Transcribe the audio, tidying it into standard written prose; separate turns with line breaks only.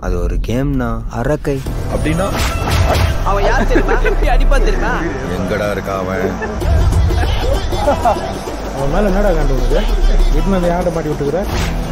அது ஒரு கேம்னா அரக்கை
அப்படின்னா
அவன் யார் தெரியுமா? எப்படி அடிப்பான் தெரியுமா?
எங்கடா இருக்கா அவன்?
அவன் மேல என்னடா கண்டு உனக்கு? வீட்டுல யார்கிட்ட மாட்டி விட்டுக்கிற?